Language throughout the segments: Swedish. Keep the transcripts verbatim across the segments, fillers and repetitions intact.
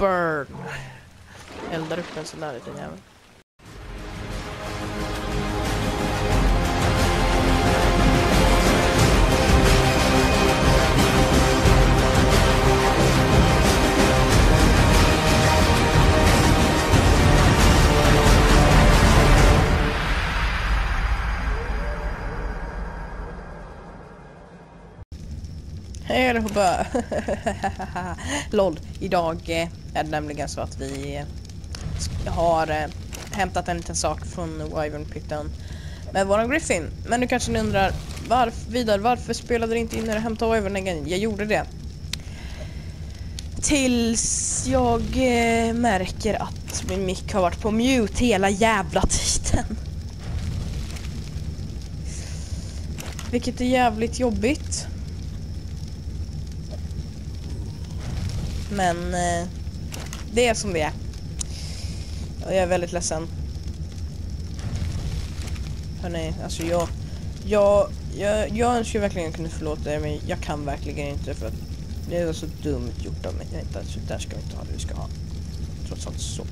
burn. Eldar upp en sån där liten jävel. Hej allihopa! Lol, idag eh, är det nämligen så att vi eh, har eh, hämtat en liten sak från Wyvern-pitten med våran Griffin. Men nu kanske ni undrar, varför, vidare, varför spelade du inte in när du hämtade Wyvern igen? Jag gjorde det. Tills jag eh, märker att min mick har varit på mute hela jävla tiden. Vilket är jävligt jobbigt. Men eh, det är som det är. Och jag är väldigt ledsen. Hörrni, alltså jag jag, jag, jag önskar verkligen kunna förlåta er, men jag kan verkligen inte, för att det är så dumt gjort av mig. Jag inte, så där ska vi inte ha det, vi ska ha trots allt så.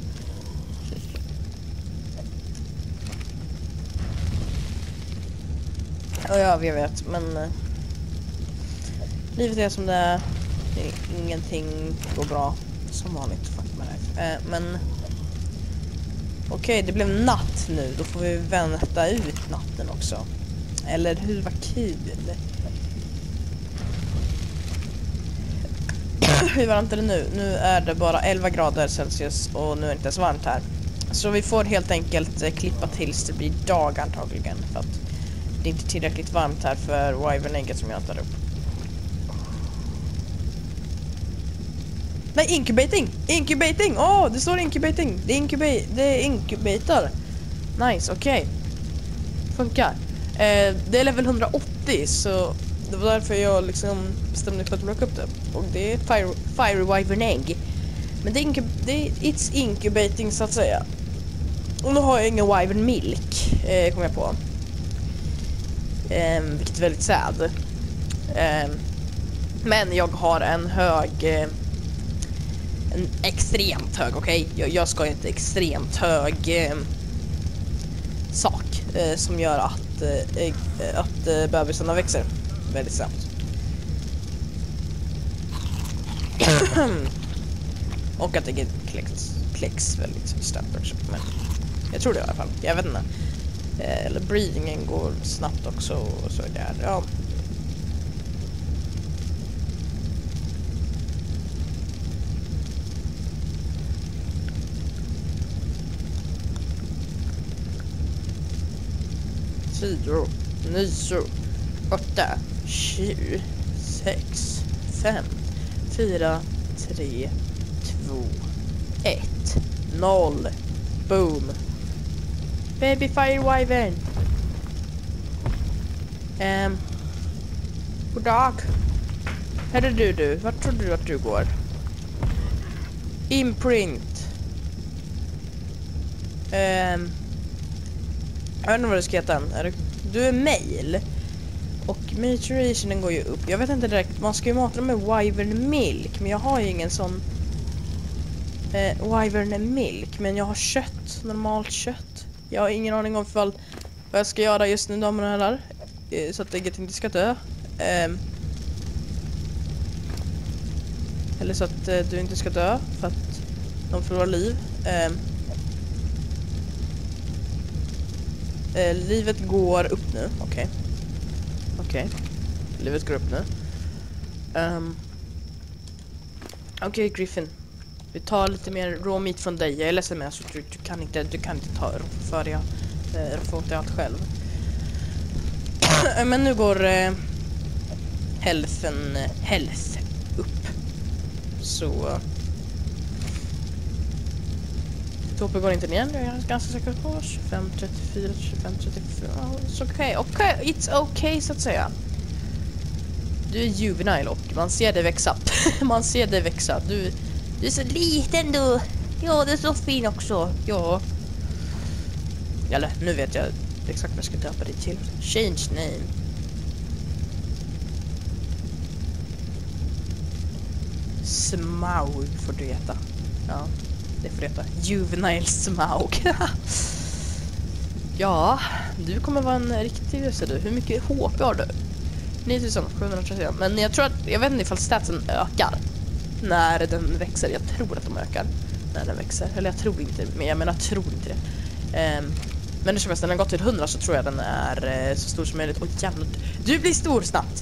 Och ja, jag vet, men eh, livet är som det är. Ingenting går bra som vanligt, fuck med det. Eh, men okej, okay, det blev natt nu. Då får vi vänta ut natten också. Eller hur, var kul. Hur varmt är det nu? Nu är det bara elva grader Celsius och nu är det inte så varmt här. Så vi får helt enkelt eh, klippa tills det blir dag antagligen, för att det är inte tillräckligt varmt här för Wyvern-ägget som jag tar upp. Nej, incubating! Incubating! Åh, oh, det står incubating! Det är incubator! Det är incubator! Nice, okej. Okay. Funkar. Eh, det är level hundraåttio, så det var därför jag liksom bestämde mig för att plocka upp det. Och det är Fire, fire Wyvern Egg. Men det är, incub det är it's incubating, så att säga. Och nu har jag ingen Wyvern Milk, eh, kom jag på. Eh, vilket är väldigt sad. Eh, men jag har en hög... Eh, En extremt hög, okej? Okay? Jag, jag ska inte extremt hög eh, sak eh, som gör att, eh, att eh, bebisarna växer väldigt snabbt. Och att det kläcks, kläcks väldigt snabbt också. Men jag tror det i alla fall. Jag vet inte. Eh, eller breedingen går snabbt också, och så är det här. Ja. Tio, nio, åtta, sju, sex, fem, fyra, tre, två, ett, noll. Boom. Baby Fire Wyvern. Um, god dag. Här är du du. Vart tror du att du går? Imprint. Ehm um, Jag vet inte vad det ska heta. Du är mail. Och maturationen går ju upp. Jag vet inte direkt. Man ska ju mata dem med Wyvern Milk. Men jag har ju ingen sån eh, Wyvern Milk. Men jag har kött. Normalt kött. Jag har ingen aning om fall vad jag ska göra just nu, damerna och herrar. Eh, så att ägget inte ska dö. Eh, eller så att eh, du inte ska dö. För att de förlorar liv. Eh, Eh, livet går upp nu. Okej. Okay. Okej. Okay. Livet går upp nu. Um. Okej, okay, Griffin. Vi tar lite mer raw meat från dig. Jag är ledsen med, alltså, du, du kan inte du kan inte ta för dig eh, få åt allt själv. Men nu går eh, healthen health upp. Så Toppe går inte ner, jag är ganska säker på tjugofem, trettiofyra, tjugofem, trettiofyra. Så okej, okej, it's okay så att säga. Du är juvenile och man ser det växa. Man ser det växa. Du, du är så liten du. Ja, du är så fin också. Ja. Eller, nu vet jag exakt vad jag ska döpa dig till. Change name. Smaug får du heta. Ja, det får heta Juvenile Smaug. Ja, du kommer vara en riktig, ser du. Hur mycket H P har du? niotusen sjuhundratrettio. Men jag tror att, jag vet inte ifall statsen ökar när den växer. Jag tror att de ökar när den växer. Eller jag tror inte, men jag menar tror inte det. Um, men det som helst, när den går till hundra så tror jag den är uh, så stor som möjligt. Åh jävlar, du blir stor snabbt.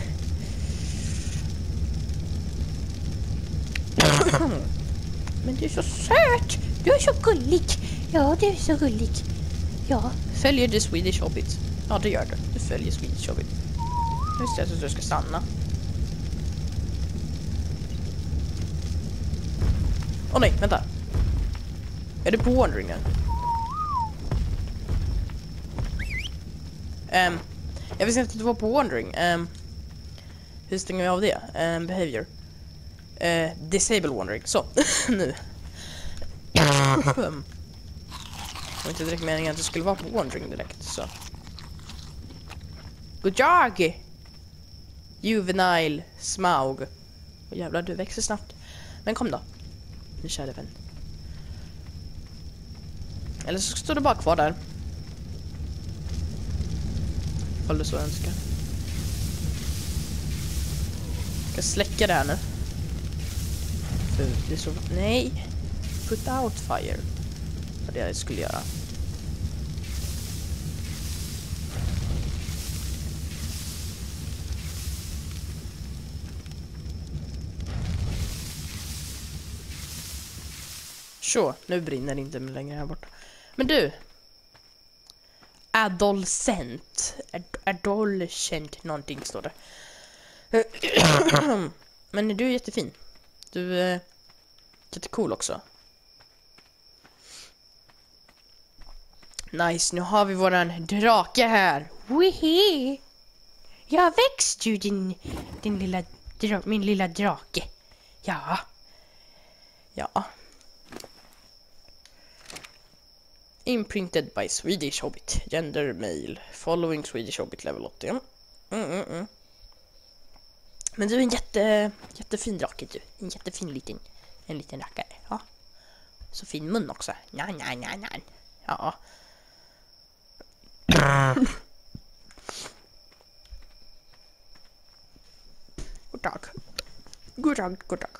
Men du är så söt. Du är så gullig. Ja, du är så gullig. Ja, följer du Swedish Hobbit? Ja, det gör du. Du följer Swedish Hobbit. Just det, så du ska stanna. Åh oh, nej, vänta. Är du på Wandering nu? Um, jag visste inte att du var på Wandering. Um, hur stänger vi av det? Um, behavior. Uh, disable Wandering. Så, nu. um. Det var inte direkt meningen att du skulle vara på Wandering direkt, så. God job! Juvenile Smaug. Åh jävlar, du växer snabbt. Men kom då. Nu kör det vän. Eller så står du bara kvar där. Ifall du så önskar. Jag ska släcka det här nu. För det är så... Nej! Put out fire. Vad det jag skulle göra. Så, nu brinner det inte längre här borta. Men du. Adolescent. Ad adolescent någonting står det. Men du är jättefin. Du är jättecool också. Nice, nu har vi våran drake här. Wehe. Jag växt ju din, din lilla dra min lilla drake. Ja. Ja. Imprinted by Swedish Hobbit. Gender male. Following Swedish Hobbit level åttio. Mm, mm, mm. Men du är en jätte, jättefin drake du. En jättefin liten, en liten rackare. Ja. Så fin mun också. Nej, nej, nej, nej. Ja. God dag. God dag, god dag.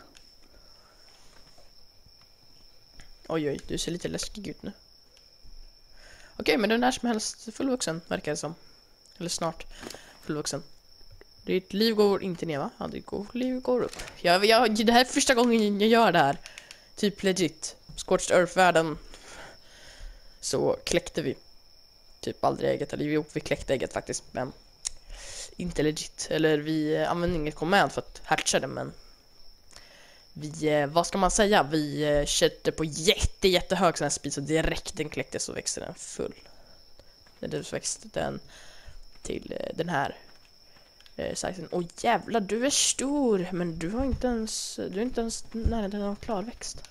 Oj, oj, du ser lite läskig ut nu. Okej, men du är när som helst fullvuxen, verkar det som. Eller snart fullvuxen. Ditt liv går inte ner, va? Ja, ditt liv går upp. Jag, jag, det här är första gången jag gör det här. Typ legit. Scorched Earth-världen. Så kläckte vi. Typ aldrig ägget. Eller jo, vi kläckte ägget faktiskt. Men inte legit. Eller vi använde inget command för att hatcha det, men vi, vad ska man säga? Vi köpte på jätte, jättehög sån här speed, så direkt den kläckte så växte den full. Den växte den till den här eh, sizen. Åh jävlar, du är stor, men du har inte ens, du är inte ens nära den har klarväxt.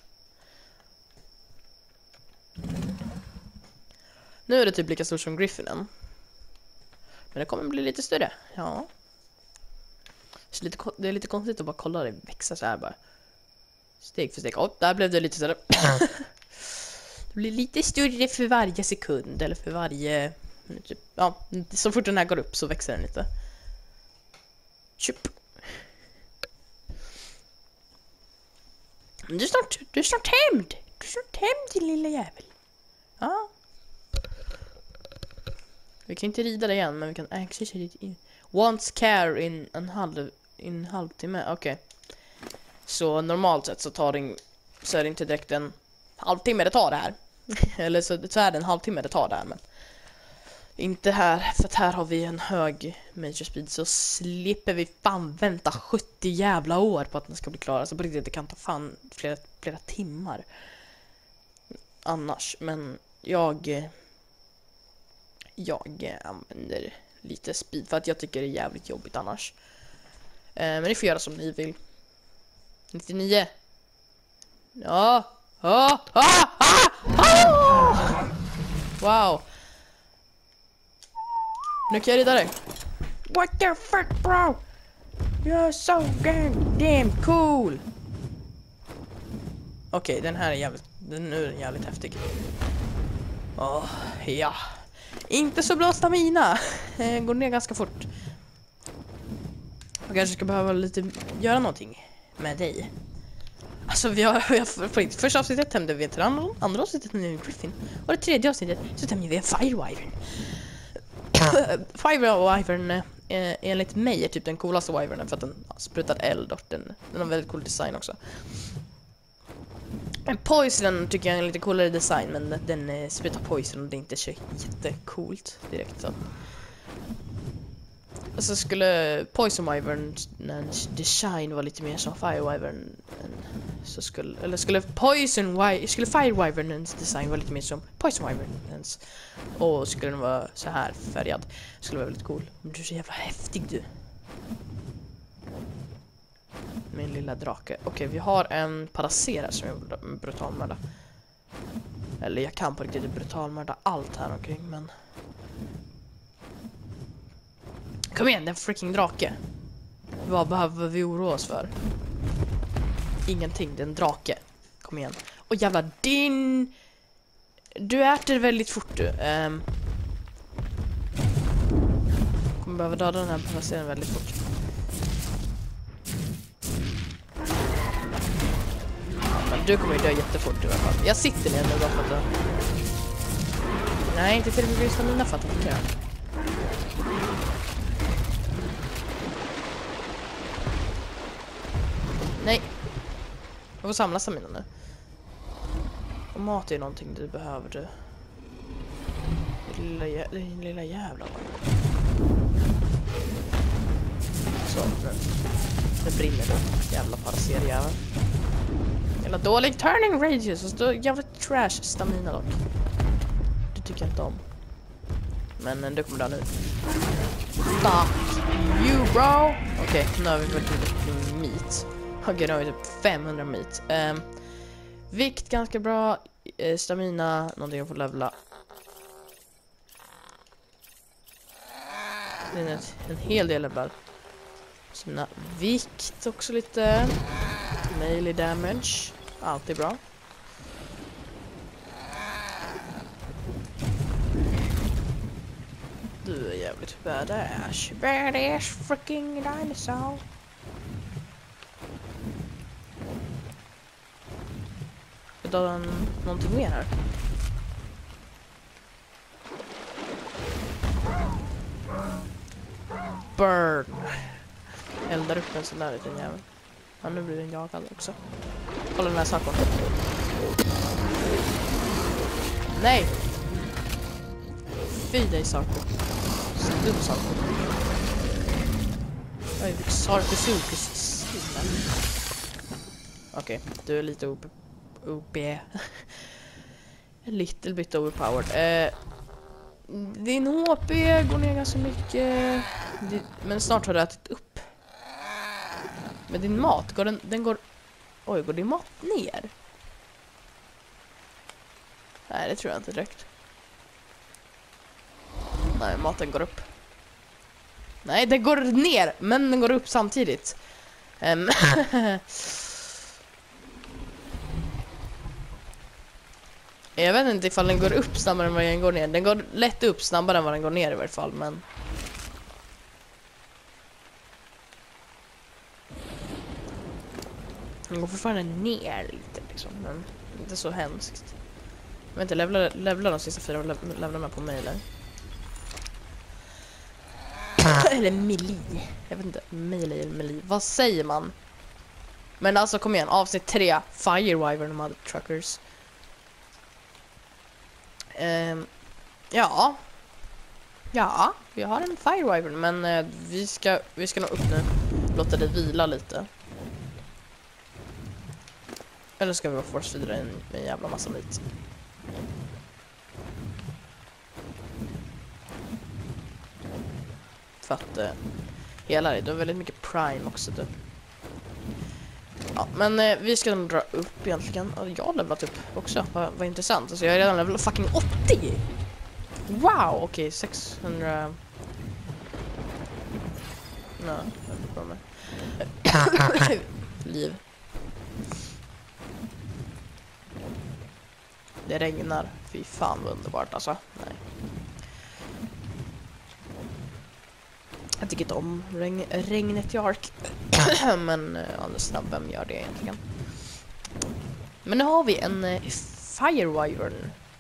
Nu är det typ lika stort som Griffinen. Men det kommer bli lite större. Ja. Så lite, det är lite konstigt att bara kolla det växa så här bara. Steg för steg. Oh, där blev det lite större. Det blir lite större för varje sekund. Eller för varje... Typ, ja, så fort den här går upp så växer den lite. Tjup. Du är snart, du är snart hämnd. Du är snart hämnd, din lilla jävel. Ja. Vi kan inte rida det igen, men vi kan accessa det in. Wants care in en halv, in en halvtimme. Okej. Okay. Så normalt sett så tar det, så är det inte direkt en halvtimme det tar det här. Eller så, så är det en halvtimme det tar det här, men inte här, för att här har vi en hög major speed, så slipper vi fan vänta sjuttio jävla år på att den ska bli klar. Alltså på riktigt, det kan ta fan flera, flera timmar annars, men jag jag använder lite speed för att jag tycker det är jävligt jobbigt annars. Eh, men ni får göra som ni vill. nittionio. Ja. Ah, ah, ah, ah! Wow. Nu kan jag rida dig. What the fuck, bro? You're so damn cool. Okej, okay, den här är jävligt, den nu är den jävligt häftig. Åh, oh, ja. Inte så bra stamina. Går ner ganska fort. Jag kanske ska behöva lite göra någonting med dig. Alltså vi har, vi har första avsnittet tämjde vi en Tyrannon, andra avsnittet tämjde vi en Griffin och det tredje avsnittet så tämjde vi en Fire Wyvern. Fire Wyvern är enligt mig är typ den coolaste Wyvernen för att den sprutar eld och den, den har väldigt cool design också. En Poison tycker jag är en lite coolare design, men den sprutar Poison och det är inte så jättecoolt direkt så. Så skulle Poison Wyvern's design vara lite mer som Fire Wyvern, så skulle eller skulle Poison Wy skulle Fire Wyvern's design vara lite mer som Poison Wyvern's och skulle den vara så här färgad skulle vara väldigt cool. Men du är så jävla häftig du. Min lilla drake. Okej, okay, vi har en paracera som är en brutalmörda. Eller jag kan på riktigt brutalmörda allt här omkring, men kom igen, den freaking drake. Vad behöver vi oroa oss för? Ingenting, det är en drake. Kom igen. Och jävlar, din... Du äter väldigt fort du. Um... Kommer behöva döda den här paraceren väldigt fort. Ja, men du kommer ju dö jättefort i alla fall. Jag sitter ner nu bara för att dö. Nej, inte till och med stamina för att attackera. Nej. Jag får samla stamina nu. Och mat är någonting du behöver du. Lilla, jä lilla jävla. Så, nu. Det brinner då. Jävla paraserjävel. Jävla dålig turning radius. Och så jävla trash stamina dock. Det tycker jag inte om. Men du kommer dö nu. Fuck you bro. Okej, okay, nu har vi väldigt meat. Okej, okay, nu har vi typ femhundra meat. Um, vikt ganska bra. Uh, stamina, någonting att få levla. Det är en, en hel del level. Stamina, vikt också lite. Melee damage. Alltid bra. Du är jävligt badass. Badass freaking dinosaur. Är det någonting mer här? Burn. Eldar upp en sån där liten jävel. Ja, nu blir den jagad också. Kolla den här saken. Nej! Fy dig, Sarko. Stum, Sarko. Oj, Sarkosukus. Okej, okay, du är lite O P. O P. A little bit overpowered. Eh, din H P går ner ganska mycket. Men snart har du ätit upp. Men din mat, går den, den går... Oj, går din mat ner? Nej, det tror jag inte direkt. Nej, maten går upp. Nej, den går ner, men den går upp samtidigt. Um. Jag vet inte ifall den går upp snabbare än vad den går ner. Den går lätt upp snabbare än vad den går ner i alla fall, men... Den går fortfarande ner lite liksom, men inte så hemskt. Jag vet inte, levla, levla de sista fyra levlarna på mig eller? Eller melee. Jag vet inte, melee eller melee. Vad säger man? Men alltså kom igen, avsnitt tre. Fire Wyvern och Mother Truckers. Um, ja. Ja, vi har en Fire Wyvern, men uh, vi ska vi ska nog upp nu. Låta det vila lite. Eller ska vi vara force vidare med en jävla massa meat? För att uh, hela det, det är väldigt mycket prime också typ. Ja, men eh, vi ska dra upp egentligen. Jag har levlat upp också, vad, vad intressant. Alltså jag har redan levlat fucking åttio. Wow, okej, okay, sexhundra. Nej, jag är bra med liv. det regnar. Fy fan vad underbart alltså. Nej. Jag tycker inte om regn, regnet i Ark. Men annars vem gör det egentligen? Men nu har vi en eh, Fire Wyvern.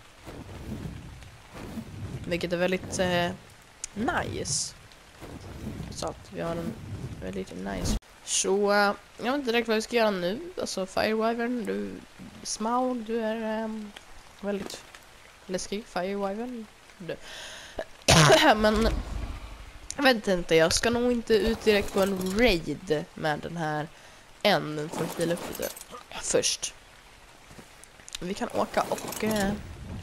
Vilket är väldigt eh, nice. Så att vi har en väldigt nice. Så uh, jag vet inte direkt vad vi ska göra nu. Alltså Fire Wyvern, du Smaug, du är um, väldigt läskig. Fire Wyvern. Du. Men jag vet inte, jag ska nog inte ut direkt på en raid med den här än för att fila upp lite först. Vi kan åka och uh,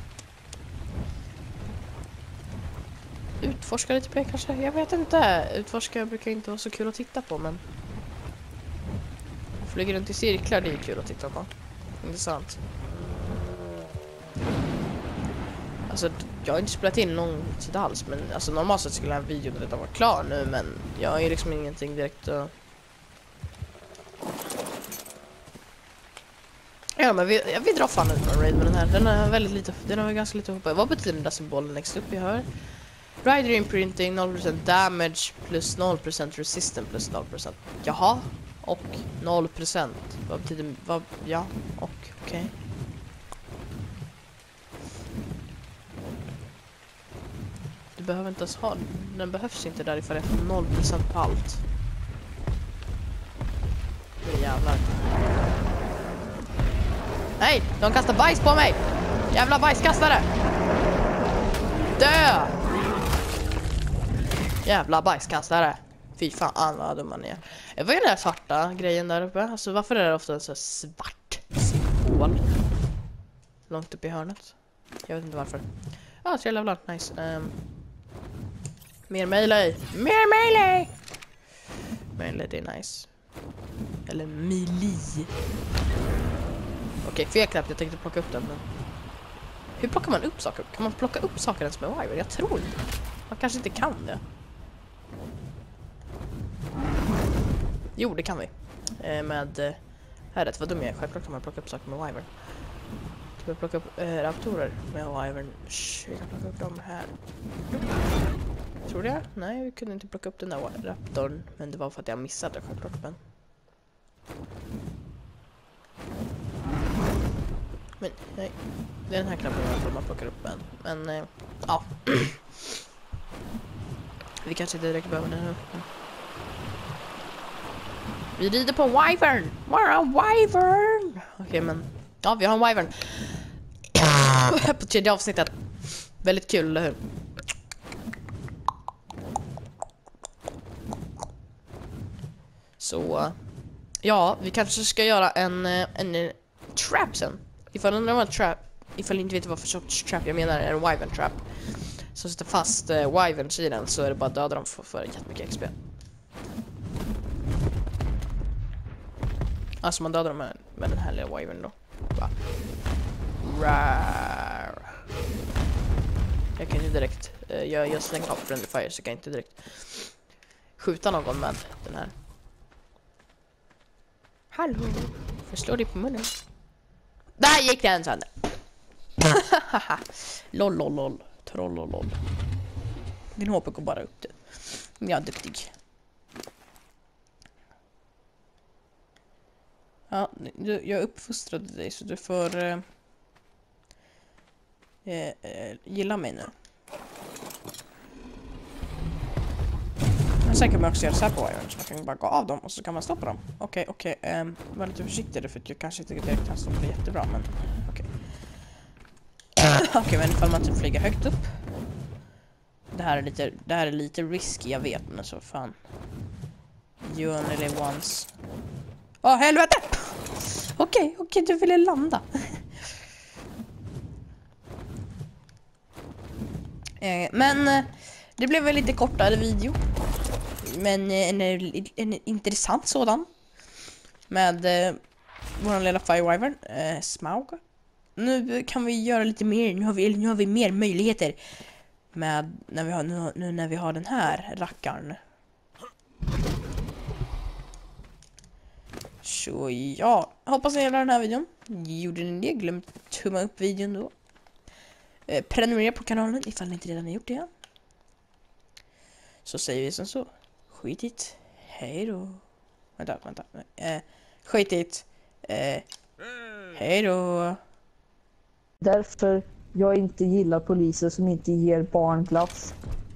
utforska lite på det kanske. Jag vet inte. Utforska brukar inte vara så kul att titta på, men flyger runt i cirklar, det är kul att titta på. Intressant. Alltså, jag har inte spelat in någon tid alls, men alltså normalt sett skulle den här videon redan vara klar nu, men jag har ju liksom ingenting direkt att... Ja, men vi, vi drar fan ut någon raid med den här. Den är väldigt lite, den har ganska lite hoppa. Vad betyder den där symbolen längst upp jag hör? Rider imprinting, noll procent damage plus noll procent resistance plus noll procent. Jaha, och noll procent. Vad betyder, vad, ja, och okej. Okay. Du behöver inte ens ha, den behövs inte där ifall jag får noll procent på allt. Nu jävlar. Nej, de kastar bajs på mig! Jävla bajskastare! Dö! Jävla bajskastare. Fy fan vad dumma ni är. Vad är den där svarta grejen där uppe? Alltså varför är det ofta en så svart symbol långt upp i hörnet? Jag vet inte varför. Ja, ah, tre levlar. Nice. Um, mer melee. Mer melee! Melee, det är nice. Eller melee. Okej, okay, fel knapp. Jag tänkte plocka upp den, men... Hur plockar man upp saker? Kan man plocka upp saker ens med Wyvern? Jag tror inte. Man kanske inte kan det. Jo, det kan vi. Eh, med... Eh, här är det, vad dum jag är. Självklart kan man plocka upp saker med Wyvern. Ska vi plocka upp eh, raptorer med Wyvern? Shh, vi kan plocka upp dem här. Tror du det? Nej, vi kunde inte plocka upp den där raptorn. Men det var för att jag missade självklart. Men, men nej. Det är den här knappen jag man plockar upp en. Men, eh, ja. Vi kanske inte direkt behöver den här. Vi rider på en Wyvern! We're a Wyvern! Okej, okay, men... Ja, vi har en Wyvern. På tredje avsnittet. Väldigt kul, eller hur? Så... Ja, vi kanske ska göra en, en, en trap sen. Ifall undrar vad en trap... Ifall ni inte vet vad för sorts trap jag menar, är en Wyvern trap. Så sitter fast uh, Wyverns i den, så är det bara att döda dem för, för jättemycket X P. Alltså man dödar dem med, med den här lilla Wyvern då. Bara. Rar. Jag kan inte direkt... Uh, jag, jag slänger av friendly fire, så jag kan inte direkt skjuta någon med den här. Hallå! Förslå dig på munnen. Där gick den sönder. Lol, lol, lol. Troll, lol, lol. Din H P går bara upp det. Jag är duktig. Ja, du, jag uppfostrade dig så du får eh, eh, gilla mig nu. Sen kan man också göra så här på Wyvern, så man kan bara gå av dem och så kan man stoppa dem. Okej, okay, okej. Okay, um, var lite försiktig för att jag kanske inte direkt kan stoppa det jättebra, men okej. Okay. Okej, okay, men ifall man typ flyger högt upp. Det här är lite, det här är lite risky, jag vet, men så fan. You only live once. Åh, oh, helvete! Okej, okay, okej, okay, du ville landa. eh, men eh, det blev väl lite kortare video. Men en, en, en intressant sådan. Med eh, vår lilla Fire Wyvern, eh, Smaug. Nu kan vi göra lite mer. Nu har vi, nu har vi mer möjligheter. Med när vi har, nu, nu när vi har den här rackaren. Så ja, hoppas ni gillar den här videon. Gjorde ni det? Glöm tumma upp videon då. Eh, prenumerera på kanalen ifall ni inte redan har gjort det. Så säger vi som så. Skitigt. Hej då. Vänta, vänta. Eh, skitigt. Eh, hej då. Därför jag inte gillar poliser som inte ger barn plats.